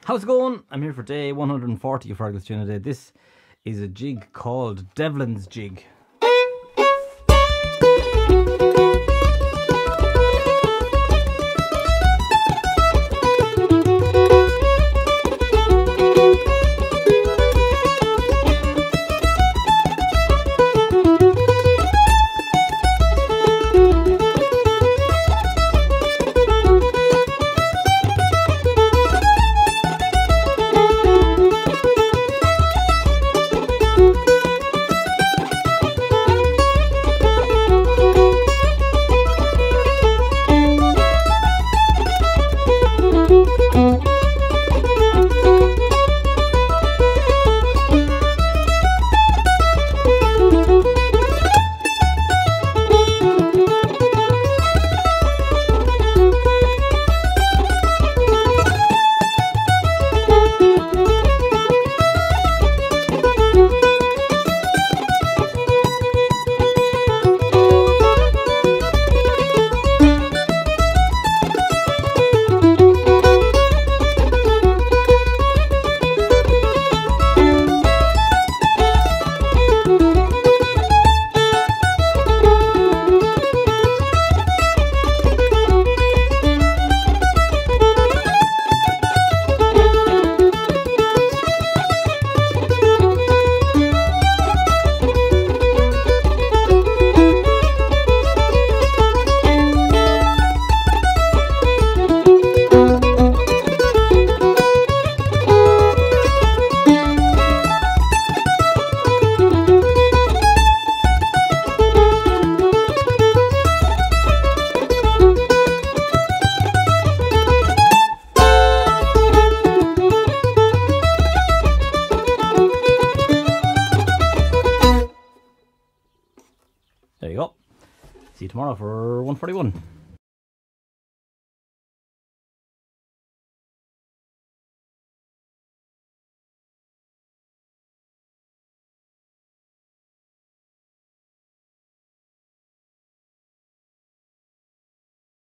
How's it going? I'm here for day 140 of Fergal's Tuneaday. This is a jig called Devlin's jig. There you go. See you tomorrow for 141.